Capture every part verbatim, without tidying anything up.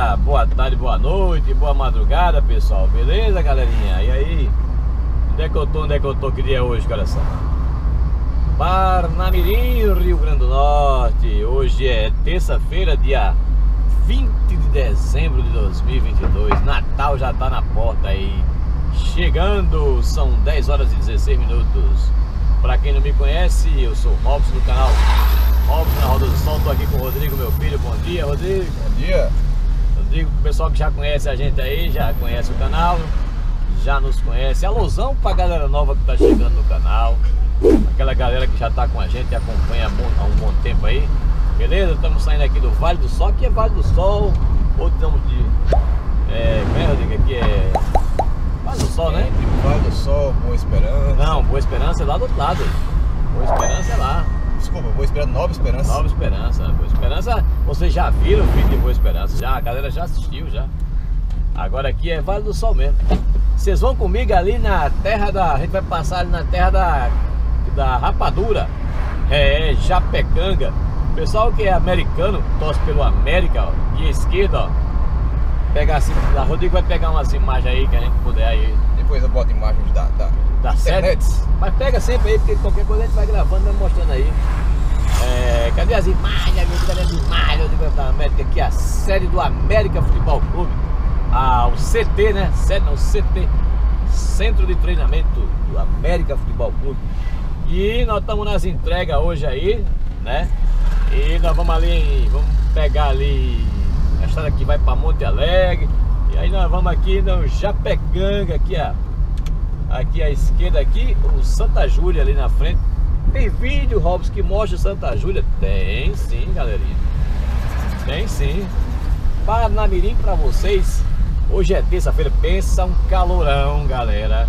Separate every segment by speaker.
Speaker 1: dia, boa tarde, boa noite, boa madrugada, pessoal. Beleza, galerinha? E aí? Onde é que eu tô? Onde é que eu tô? Que dia é hoje, coração? Parnamirim, Rio Grande do Norte. Hoje é terça-feira, dia vinte de dezembro de dois mil e vinte e dois. Natal já tá na porta aí. Chegando, são dez horas e dezesseis minutos. Pra quem não me conhece, eu sou o Robson do canal Robson na Roda do Sol. Tô aqui com o Rodrigo, meu filho. Bom dia, Rodrigo.
Speaker 2: Bom dia.
Speaker 1: Rodrigo, o pessoal que já conhece a gente aí, já conhece o canal, já nos conhece. Alusão pra galera nova que tá chegando no canal, aquela galera que já tá com a gente e acompanha há um bom tempo aí. Beleza? Estamos saindo aqui do Vale do Sol. Aqui é Vale do Sol, ou estamos de... É, como é, Rodrigo? Aqui é... Vale do Sol, né?
Speaker 2: Vale do Sol, Boa Esperança.
Speaker 1: Não, Boa Esperança é lá do outro lado. Boa Esperança é lá.
Speaker 2: Desculpa, Boa Esperança, Nova Esperança.
Speaker 1: Nova Esperança. Boa Esperança, vocês já viram o vídeo de Boa Esperança? Já, a galera já assistiu já. Agora aqui é Vale do Sol mesmo. Vocês vão comigo ali na terra da... A gente vai passar ali na terra da, da Rapadura. É, Japecanga. O pessoal que é americano, torce pelo América, ó, e a esquerda, ó. Pegar assim, a Rodrigo vai pegar umas imagens aí que a gente puder aí.
Speaker 2: Depois eu boto imagens da, da,
Speaker 1: da
Speaker 2: internet.
Speaker 1: Mas pega sempre aí, porque qualquer coisa a gente vai gravando e vai mostrando aí. É, cadê as imagens, amigo? Cadê as imagens da América? Aqui a série do América Futebol Clube. Ah, o C T, né? Não, o C T, Centro de Treinamento do América Futebol Clube. E nós estamos nas entregas hoje aí, né? E nós vamos ali, vamos pegar ali a estrada que vai para Monte Alegre. E aí nós vamos aqui no Japecanga, aqui a, aqui à esquerda aqui, o Santa Júlia ali na frente. Tem vídeo, Robson, que mostra Santa Júlia? Tem sim, galerinha. Tem sim. Parnamirim pra vocês. Hoje é terça-feira, pensa um calorão, galera.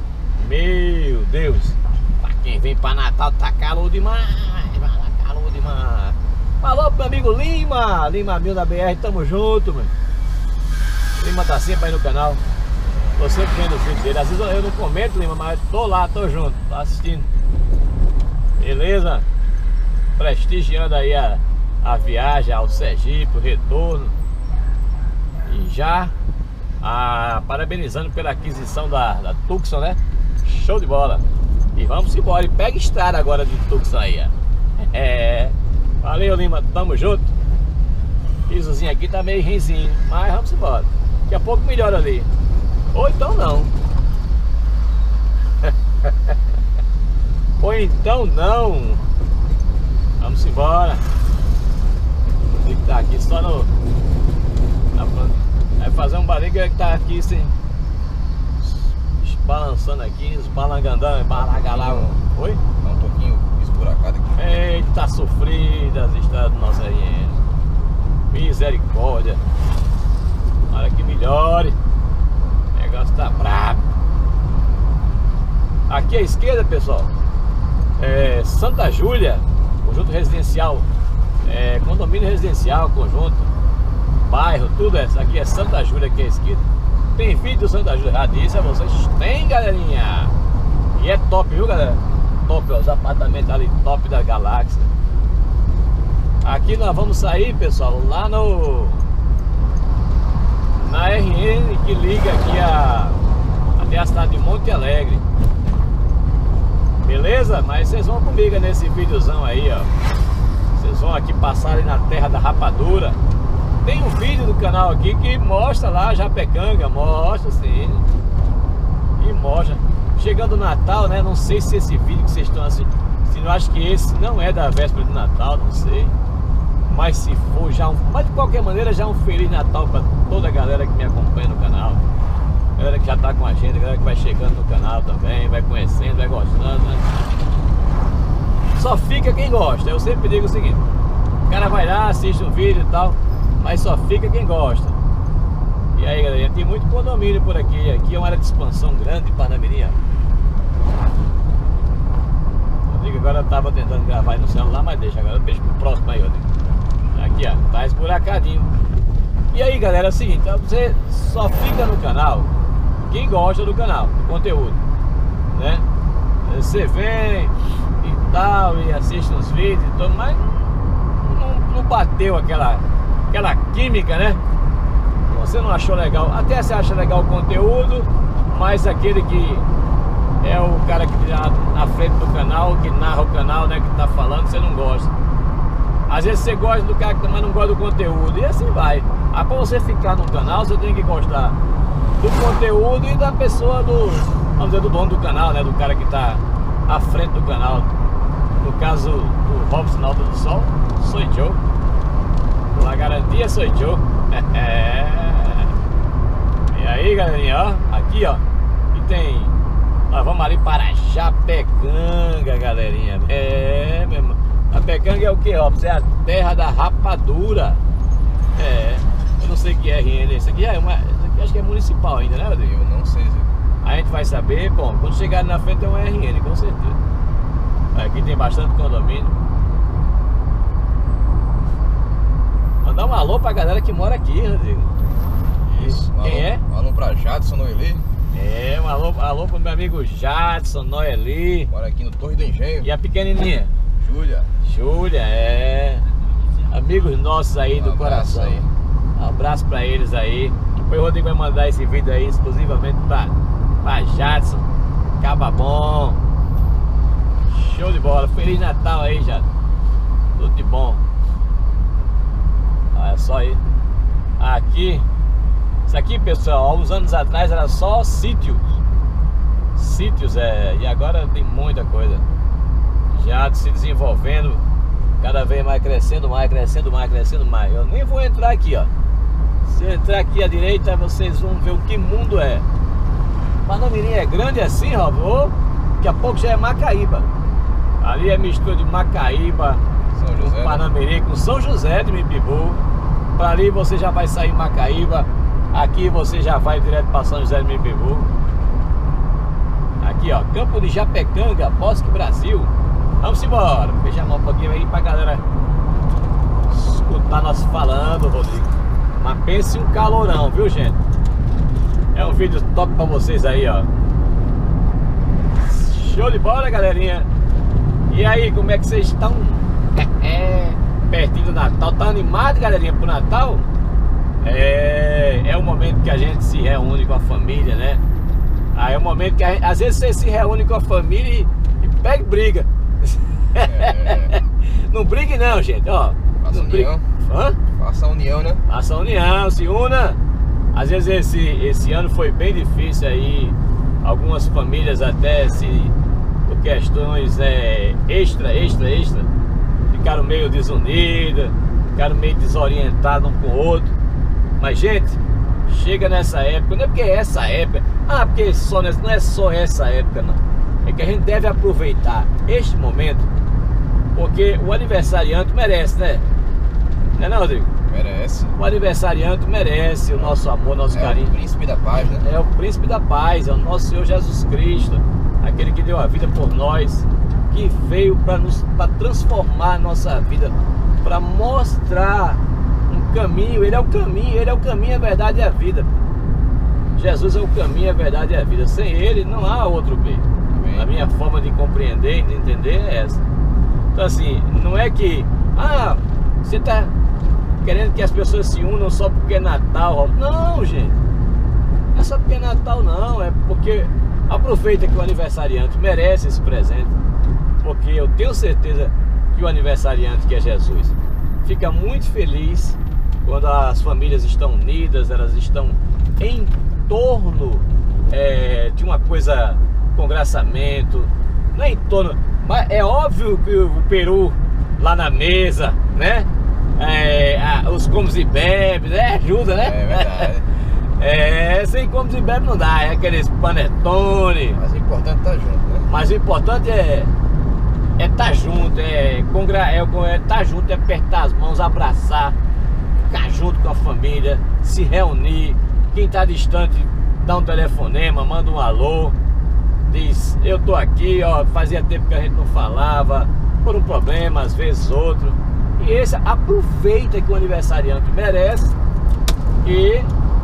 Speaker 1: Meu Deus. Pra quem vem pra Natal tá calor demais. Tá calor demais. Falou pro meu amigo Lima, Lima Mil da B R, tamo junto, mano. Lima tá sempre aí no canal. Tô sempre vendo os vídeos dele. Às vezes eu não comento, Lima, mas tô lá, tô junto, tô assistindo. Beleza? Prestigiando aí a, a viagem ao Sergipe, o retorno. E já a, parabenizando pela aquisição da, da Tucson, né? Show de bola. E vamos embora. E pega estrada agora de Tucson aí, ó. É. Valeu, Lima, tamo junto. Pisozinho aqui tá meio renzinho, mas vamos embora. Daqui a pouco melhora ali. Ou então não. Ou então não. Vamos embora. Tem que estar aqui só no... Vai fazer um barriga que tá aqui sem... Balançando aqui, os balangandão, balagalão. Oi?
Speaker 2: Tá um pouquinho esburacado aqui.
Speaker 1: Eita, sofrida as estradas do nosso Ariene. Misericórdia. Para que melhore. O negócio tá brabo. Aqui à esquerda, pessoal, é Santa Júlia, conjunto residencial, é, condomínio residencial, conjunto, bairro, tudo é. Aqui é Santa Júlia, aqui à esquerda. Tem vídeo do Santa Júlia, já disse a vocês. Tem, galerinha. E é top, viu, galera? Top, ó, os apartamentos ali, top da galáxia. Aqui nós vamos sair, pessoal, lá no... Na R N que liga aqui a... até a cidade de Monte Alegre. Beleza? Mas vocês vão comigo nesse videozão aí, ó. Vocês vão aqui passar ali na terra da Rapadura. Tem um vídeo do canal aqui que mostra lá Japecanga, mostra sim. E mostra. Chegando o Natal, né? Não sei se esse vídeo que vocês estão assistindo, eu acho que esse não é da véspera de Natal, não sei. Mas se for já um... Mas de qualquer maneira já um Feliz Natal para toda a galera que me acompanha no canal. Galera que já tá com a gente, galera que vai chegando no canal também, vai conhecendo, vai gostando, né? Só fica quem gosta. Eu sempre digo o seguinte: o cara vai lá, assiste um vídeo e tal, mas só fica quem gosta. E aí, galera, tem muito condomínio por aqui. Aqui é uma área de expansão grande de Parnamirim. Rodrigo agora eu tava tentando gravar aí no celular, mas deixa agora, deixa pro próximo aí, Rodrigo. Aqui, ó, tá esburacadinho. E aí, galera, é o seguinte, você só fica no canal quem gosta do canal, do conteúdo, né? Você vem e tal, e assiste uns vídeos e tudo, mas não, não bateu aquela, aquela química, né? você não achou legal, até você acha legal o conteúdo, mas aquele que é o cara que está na frente do canal, que narra o canal, né, que está falando, você não gosta. Às vezes você gosta do cara que também não gosta do conteúdo, e assim vai. Ah, para você ficar no canal, você tem que gostar do conteúdo e da pessoa do, vamos dizer, do dono do canal, né, do cara que está à frente do canal. No caso do Robson Alto do Sol, sou eu. A garantia sou eu. E aí, galerinha, ó, aqui, ó, e tem, nós vamos ali para Japecanga, galerinha. É, meu irmão. Japecanga é o que, Robson? É a terra da rapadura. É, eu não sei o que é R N. Isso aqui é uma, isso aqui acho que é municipal ainda, né, Rodrigo?
Speaker 2: Eu não sei, Zé.
Speaker 1: A gente vai saber, bom, quando chegar na frente é um R N, com certeza. Aqui tem bastante condomínio. Mandar um alô pra galera que mora aqui, Rodrigo.
Speaker 2: Isso. Um
Speaker 1: Quem
Speaker 2: alô,
Speaker 1: é?
Speaker 2: Um alô pra Jadson Noeli.
Speaker 1: É, um alô, alô pro meu amigo Jadson Noeli.
Speaker 2: Mora aqui no Torre do Engenho.
Speaker 1: E a pequenininha?
Speaker 2: Júlia.
Speaker 1: Júlia, é. Amigos nossos aí do
Speaker 2: Um abraço
Speaker 1: coração.
Speaker 2: aí.
Speaker 1: Um abraço pra eles aí. Depois o Rodrigo vai mandar esse vídeo aí exclusivamente pra, pra Jadson. Caba bom. Show de bola. Feliz Natal aí, Jadson. Tudo de bom. Olha só aí. Aqui. Isso aqui, pessoal, há uns anos atrás era só sítios. Sítios, é. E agora tem muita coisa. Já se desenvolvendo, cada vez mais crescendo mais, crescendo mais, crescendo mais. Eu nem vou entrar aqui, ó. Se eu entrar aqui à direita, vocês vão ver o que mundo é. Panamirim é grande assim, ó. Oh, daqui a pouco já é Macaíba. Ali é mistura de Macaíba
Speaker 2: São José,
Speaker 1: com Panamirim, com São José de Mipibu. Para ali você já vai sair Macaíba. Aqui você já vai direto para São José de Mipibu. Aqui, ó, Campo de Japecanga, Bosque Brasil. Vamos embora, fechar a mão um pouquinho aí pra galera escutar nós falando, Rodrigo. Mas pense um calorão, viu, gente? É um vídeo top pra vocês aí, ó. Show de bola, galerinha. E aí, como é que vocês estão? É, pertinho do Natal. Tá animado, galerinha, pro Natal? É, é o momento que a gente se reúne com a família, né? Aí é o momento que a gente, às vezes você se reúne com a família e, e pega e briga. É. Não brigue não, gente, ó.
Speaker 2: Faça
Speaker 1: Não brigue.
Speaker 2: união.
Speaker 1: Hã?
Speaker 2: Faça a união, né?
Speaker 1: Faça união, se una. Às vezes esse, esse ano foi bem difícil aí. Algumas famílias até se, por questões é, extra, extra, extra, ficaram meio desunidas, ficaram meio desorientadas um com o outro. Mas, gente, chega nessa época, não é porque é essa época, ah, porque só nessa, não é só essa época, não. É que a gente deve aproveitar este momento, porque o aniversariante merece, né? Não é não, Rodrigo?
Speaker 2: Merece.
Speaker 1: O aniversariante merece o nosso amor, nosso
Speaker 2: É
Speaker 1: carinho.
Speaker 2: o príncipe da paz, né?
Speaker 1: É o príncipe da paz, é o nosso Senhor Jesus Cristo, aquele que deu a vida por nós, que veio para nos, para transformar a nossa vida, para mostrar um caminho. Ele é o caminho, ele é o caminho, a verdade e a vida. Jesus é o caminho, a verdade e a vida. Sem ele não há outro meio. A minha forma de compreender e de entender é essa. Então assim, não é que, ah, você está querendo que as pessoas se unam só porque é Natal. Não, gente, não é só porque é Natal, não. É porque aproveita que o aniversariante merece esse presente. Porque eu tenho certeza que o aniversariante, que é Jesus, fica muito feliz quando as famílias estão unidas, elas estão em torno é, de uma coisa, congraçamento, não é em torno, mas é óbvio que o peru lá na mesa, né? É, a, os comes e bebes, né? Ajuda, né?
Speaker 2: É verdade.
Speaker 1: É, sem comes e bebes não dá, é aqueles panetone.
Speaker 2: Mas o importante é tá junto, né?
Speaker 1: Mas o importante é é estar tá junto, é estar é, é tá junto, é apertar as mãos, abraçar, ficar junto com a família, se reunir. Quem está distante, dá um telefonema, manda um alô, diz, eu tô aqui, ó, fazia tempo que a gente não falava, por um problema, às vezes outro. E esse, aproveita que o aniversariante merece e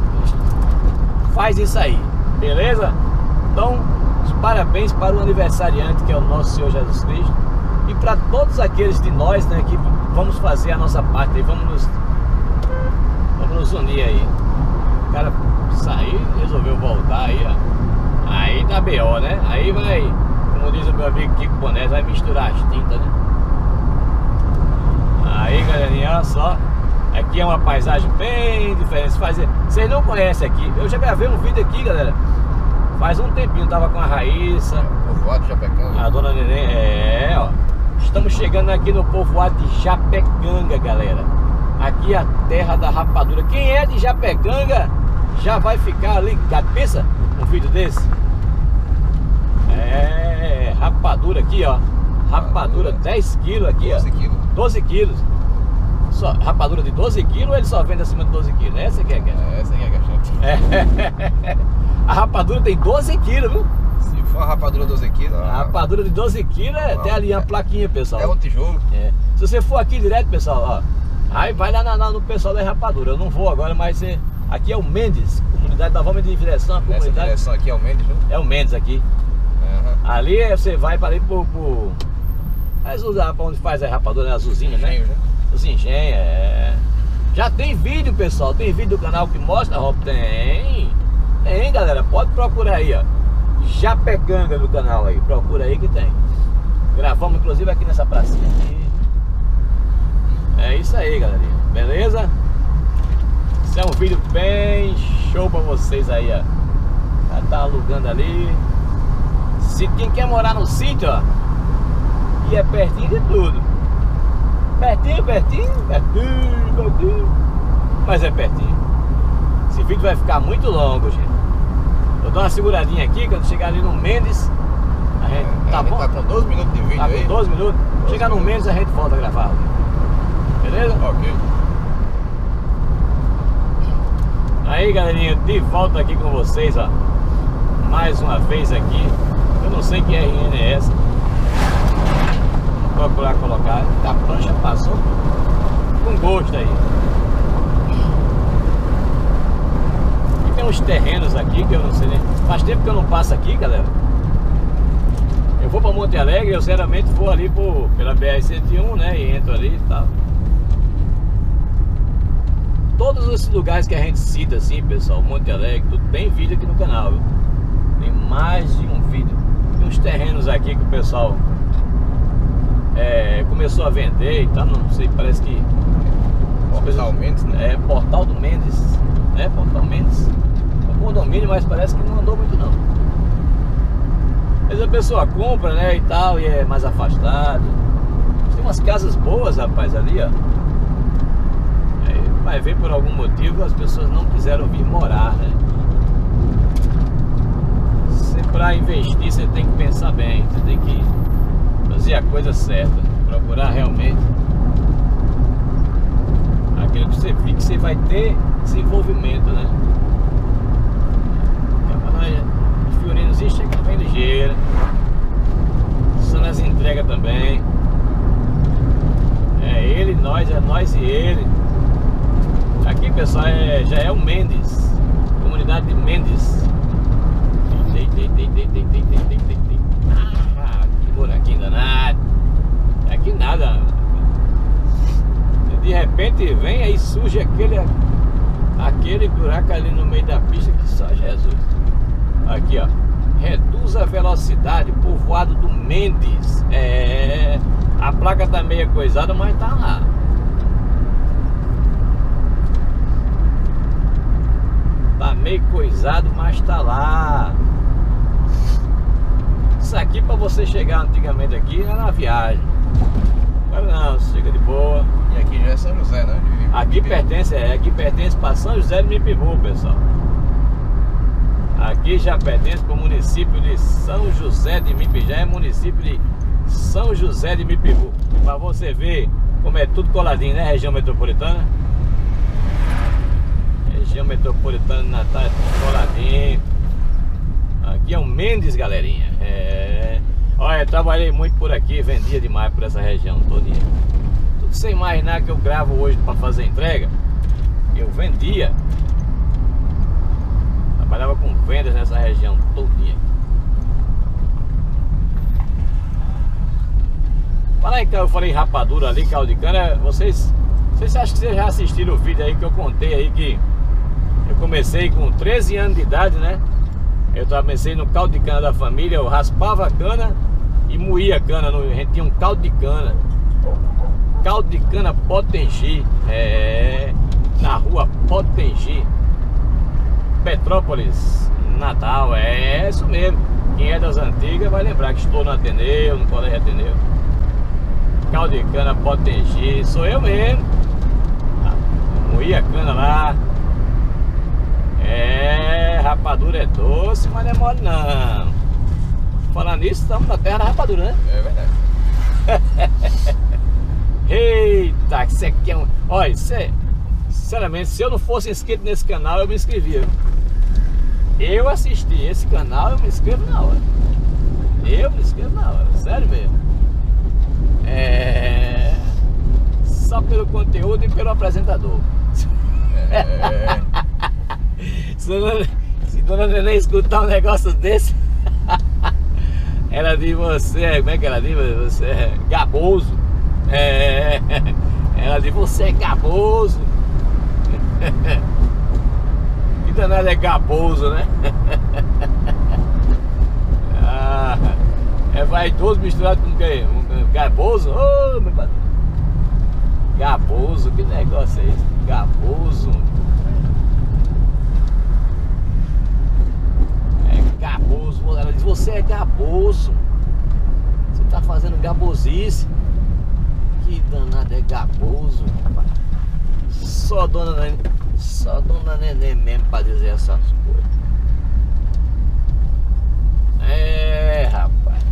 Speaker 1: faz isso aí, beleza? Então, parabéns para o aniversariante, que é o nosso Senhor Jesus Cristo, e para todos aqueles de nós, né, que vamos fazer a nossa parte aí, vamos nos, vamos nos unir aí. o cara sair e resolveu voltar aí, ó. Aí dá B O, né? Aí vai, como diz o meu amigo Kiko Boné, vai misturar as tintas, né? Aí, galerinha, olha só. Aqui é uma paisagem bem diferente. Fazer... Vocês não conhecem aqui. Eu já gravei um vídeo aqui, galera. Faz um tempinho, tava com a Raíssa,
Speaker 2: Povoado de Japecanga.
Speaker 1: a dona Neném. É, ó. Estamos chegando aqui no povoado de Japecanga, galera. Aqui é a terra da rapadura. Quem é de Japecanga já vai ficar ligado. Pensa um vídeo desse. É, rapadura aqui, ó. Rapadura dez quilos aqui, ó.
Speaker 2: doze quilos.
Speaker 1: doze quilos. Só, rapadura de doze quilos ou ele só vende acima de doze quilos? Essa que é que é?
Speaker 2: É, essa aqui é a questão.
Speaker 1: É. A rapadura tem doze quilos, viu?
Speaker 2: Se for a rapadura doze quilos,
Speaker 1: A rapadura de doze quilos é, tem ali a plaquinha, pessoal.
Speaker 2: é um tijolo.
Speaker 1: É. Se você for aqui direto, pessoal, ó, aí vai lá na, na, no pessoal da rapadura. Eu não vou agora, mas é, aqui é o Mendes, comunidade da Vamos de direção, a
Speaker 2: Essa
Speaker 1: comunidade.
Speaker 2: direção aqui é o Mendes, viu?
Speaker 1: É o Mendes aqui.
Speaker 2: Aham.
Speaker 1: Ali você vai para ali pro. pro... Mas usar para onde faz a rapadura, né? Azulzinha, né?
Speaker 2: Engenho, né?
Speaker 1: Os engenhos, é. Já tem vídeo, pessoal. Tem vídeo do canal que mostra, Rob? Tem. Tem, galera. Pode procurar aí, ó. Japecanga do canal aí. Procura aí que tem. Gravamos inclusive aqui nessa pracinha aqui. É isso aí, galerinha. Beleza? Esse é um vídeo bem show pra vocês aí, ó. Já tá alugando ali. Se quem quer morar no sítio, ó, e é pertinho de tudo. Pertinho, pertinho, pertinho, pertinho. Mas é pertinho. Esse vídeo vai ficar muito longo, gente. Eu dou uma seguradinha aqui, quando chegar ali no Mendes, a gente,
Speaker 2: É,
Speaker 1: tá
Speaker 2: a gente
Speaker 1: bom?
Speaker 2: tá com doze minutos de vídeo
Speaker 1: Tá
Speaker 2: aí.
Speaker 1: com doze minutos. Chegar no Mendes, a gente volta a gravar. Beleza?
Speaker 2: Ok.
Speaker 1: Aí, galerinha, de volta aqui com vocês, ó. Mais uma vez aqui. Eu não sei que R N é essa. Vou procurar colocar. A prancha passou com gosto aí. E tem uns terrenos aqui que eu não sei nem. Faz tempo que eu não passo aqui, galera. Eu vou pra Monte Alegre, eu sinceramente vou ali por, pela B R cento e um, né? E entro ali e tal. Todos esses lugares que a gente cita assim, pessoal, Monte Alegre, tudo tem vídeo aqui no canal, viu? Tem mais de um vídeo. Tem uns terrenos aqui que o pessoal é, começou a vender e tal, não sei, parece que...
Speaker 2: Portal Mendes, né?
Speaker 1: É, Portal do Mendes, né? Portal Mendes. É um condomínio, mas parece que não andou muito não. Mas a pessoa compra, né, e tal, e é mais afastado. Tem umas casas boas, rapaz, ali, ó. Vai ver por algum motivo as pessoas não quiseram vir morar, né? Se pra investir você tem que pensar bem, você tem que fazer a coisa certa, procurar realmente aquilo que você vê que você vai ter desenvolvimento, né? O Fiorinozinho chega bem ligeiro, só nas entregas também. É ele, nós, é nós e ele. Aqui, pessoal, é, já é o Mendes, comunidade de Mendes. Tem, tem, tem, tem, tem, tem, tem, tem, tem, tem. Ah, que buraquinho danado. Aqui nada. De repente vem aí, surge aquele aquele buraco ali no meio da pista que só Jesus. Aqui, ó. Reduz a velocidade, povoado do Mendes. É, a placa tá meio coisada, mas tá lá. Tá meio coisado, mas tá lá. Isso aqui pra você chegar antigamente aqui era uma viagem. Agora não, você chega de boa.
Speaker 2: E aqui já é São José, né? De
Speaker 1: Aqui
Speaker 2: Mipibu.
Speaker 1: pertence, é, aqui pertence para São José de Mipibu, pessoal. Aqui já pertence para o município de São José de Mipibu. Já é município de São José de Mipibu. Para você ver como é tudo coladinho, né? Região metropolitana. Região metropolitana de Natal é tudo coladinho. Aqui é o Mendes, galerinha. É... Olha, eu trabalhei muito por aqui, vendia demais por essa região todinha. Tudo sem imaginar que eu gravo hoje para fazer entrega. Eu vendia. Trabalhava com vendas nessa região todinha. Fala então, eu falei rapadura ali, caldo de cana. Vocês, vocês acham que vocês já assistiram o vídeo aí que eu contei aí que Eu comecei com treze anos de idade, né? Eu comecei no caldo de cana da família. Eu raspava a cana e moía a cana. A gente tinha um caldo de cana. Caldo de cana Potengi. É... Na rua Potengi, Petrópolis, Natal. É isso mesmo. Quem é das antigas vai lembrar que estou no Ateneu, no Colégio Ateneu. Caldo de cana Potengi. Sou eu mesmo. Moía a cana lá. É, rapadura é doce, mas não é mole não. Falando nisso, estamos na terra da rapadura, né?
Speaker 2: É verdade.
Speaker 1: Eita, que você quer um... Olha, cê... sinceramente, se eu não fosse inscrito nesse canal, eu me inscrevia. Eu assisti esse canal, eu me inscrevo na hora. Eu me inscrevo na hora, sério mesmo. É... Só pelo conteúdo e pelo apresentador.
Speaker 2: É.
Speaker 1: Se dona, se dona Neném escutar um negócio desse, ela diz: você, como é que ela diz? Você é gaboso. É, ela diz: você é gaboso. Que danado é gaboso, né? Ah, é vaidoso misturado com quem? Um gaboso? Oh, meu padre. Gaboso, que negócio é esse? Gaboso. Gaboso, ela diz: você é gaboso. Você tá fazendo gabosice. Que danado é gaboso, rapaz. Só dona Neném, só dona Neném mesmo pra dizer essas coisas. É, rapaz.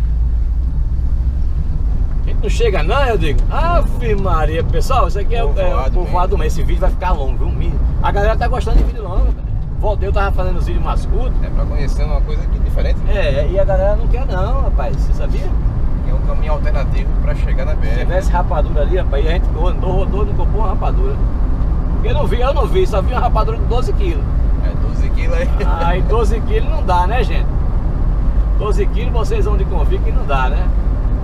Speaker 1: A gente não chega não, eu digo. Ave Maria, pessoal, isso aqui é, é o povoado, mas esse vídeo vai ficar longo, viu? A galera tá gostando de vídeo longo, cara. Voltei, eu tava fazendo os vídeos mascudos.
Speaker 2: É pra conhecer uma coisa aqui diferente.
Speaker 1: É, e a galera não quer não, rapaz, você sabia?
Speaker 2: É um caminho alternativo pra chegar na B R.
Speaker 1: Se tivesse rapadura ali, rapaz, e a gente andou, rodou, não comprou uma rapadura. Eu não vi, eu não vi, só vi uma rapadura de doze quilos.
Speaker 2: É, doze quilos aí.
Speaker 1: Aí doze quilos não dá, né, gente? doze quilos vocês vão de convir que não dá, né?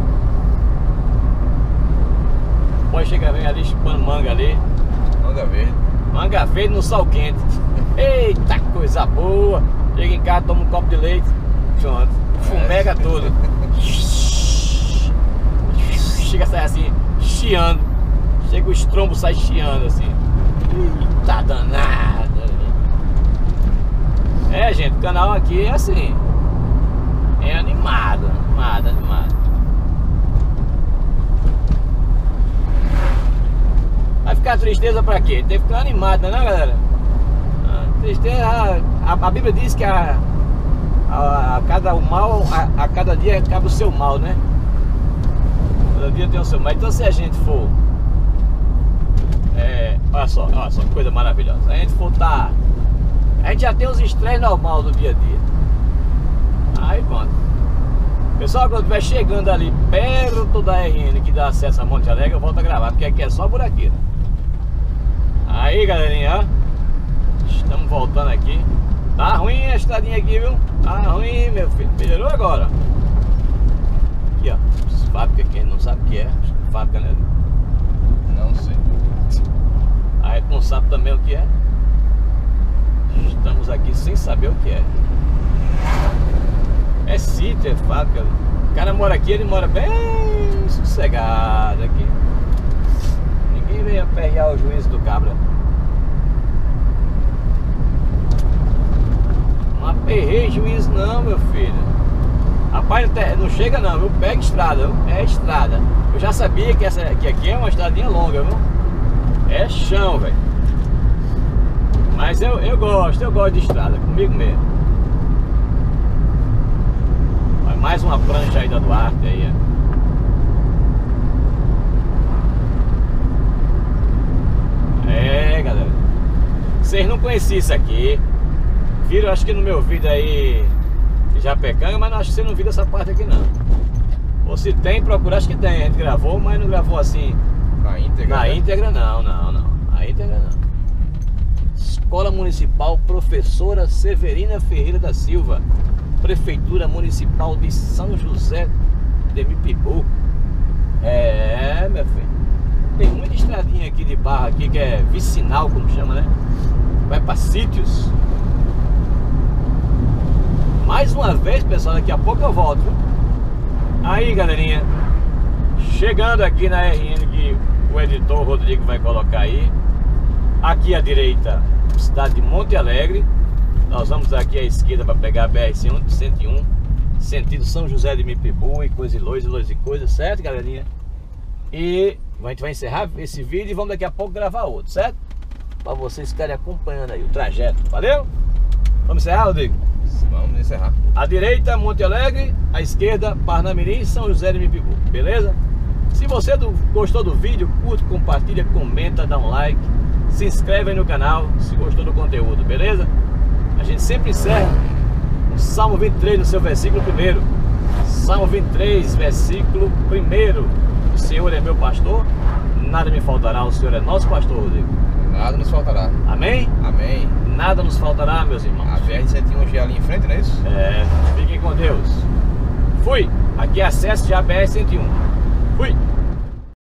Speaker 1: Pode chegar bem ali chupando manga ali.
Speaker 2: Manga verde. Manga
Speaker 1: verde no sol quente. Eita, coisa boa. Chega em casa, toma um copo de leite. Pronto. Fumega tudo. Chega a sair assim, chiando. Chega o estrombo, sai chiando assim. Eita danada. É, gente, o canal aqui é assim. É animado, animado, animado. Vai ficar tristeza pra quê? Tem que ficar animado, né, galera? A tristeza, a, a, a Bíblia diz que a, a, a cada o mal, a, a cada dia acaba o seu mal, né? Cada dia tem o seu mal. Então se a gente for, é, olha só, olha só, que coisa maravilhosa. Se a gente for tá, a gente já tem os estresses normais do dia a dia. Aí pronto. Pessoal, quando estiver chegando ali perto da R N que dá acesso a Monte Alegre, eu volto a gravar, porque aqui é só buraqueira. Aí, galerinha, ó, estamos voltando aqui. Tá ruim a estradinha aqui, viu? Tá ruim, meu filho. Melhorou agora. Aqui, ó, fábrica, quem não sabe o que é, fábrica, né?
Speaker 2: Não sei.
Speaker 1: A gente não sabe também o que é. Estamos aqui sem saber o que é. É sítio, é fábrica. O cara mora aqui, ele mora bem sossegado aqui. Ninguém vem aperrear o juízo do cabra. Não aperrei juízo não, meu filho. Rapaz, não chega não, viu? Pega estrada, viu? É estrada. Eu já sabia que, essa, que aqui é uma estradinha longa, viu? É chão, velho. Mas eu, eu gosto, eu gosto de estrada, comigo mesmo. Mais uma prancha aí da Duarte aí, ó. É, galera. Vocês não conheciam isso aqui. Viram, acho que no meu vídeo aí Japecanga, mas não, acho que você não viu essa parte aqui não. Ou se tem, procura, acho que tem. A gente gravou, mas não gravou assim
Speaker 2: na íntegra.
Speaker 1: Na né? íntegra não, não, não. Na íntegra não. Escola Municipal Professora Severina Ferreira da Silva, Prefeitura Municipal de São José de Mipibu. É, meu filho. Tem muita estradinha aqui de barra aqui, que é vicinal, como chama, né? Vai para sítios. Mais uma vez, pessoal, daqui a pouco eu volto, viu? Aí, galerinha, chegando aqui na R N que o editor Rodrigo vai colocar aí. Aqui à direita, cidade de Monte Alegre. Nós vamos aqui à esquerda para pegar a B R cento e um, sentido São José de Mipibu e coisa e lois e lois e coisa, certo, galerinha? E a gente vai encerrar esse vídeo e vamos daqui a pouco gravar outro, certo? Para vocês ficarem acompanhando aí o trajeto, valeu? Vamos encerrar, Rodrigo?
Speaker 2: Vamos encerrar.
Speaker 1: À direita, Monte Alegre, à esquerda, Parnamirim e São José de Mipibu, beleza? Se você do, gostou do vídeo, curte, compartilha, comenta, dá um like, se inscreve aí no canal se gostou do conteúdo, beleza? A gente sempre encerra o Salmo vinte e três no seu versículo primeiro. Salmo vinte e três, versículo primeiro. O Senhor é meu pastor, nada me faltará, o Senhor é nosso pastor, Rodrigo.
Speaker 2: Nada nos faltará.
Speaker 1: Amém?
Speaker 2: Amém.
Speaker 1: Nada nos faltará, meus irmãos.
Speaker 2: A B R cento e um já ali em frente, não é isso?
Speaker 1: É, fiquem com Deus. Fui. Aqui é acesso já a B R cento e um. Fui.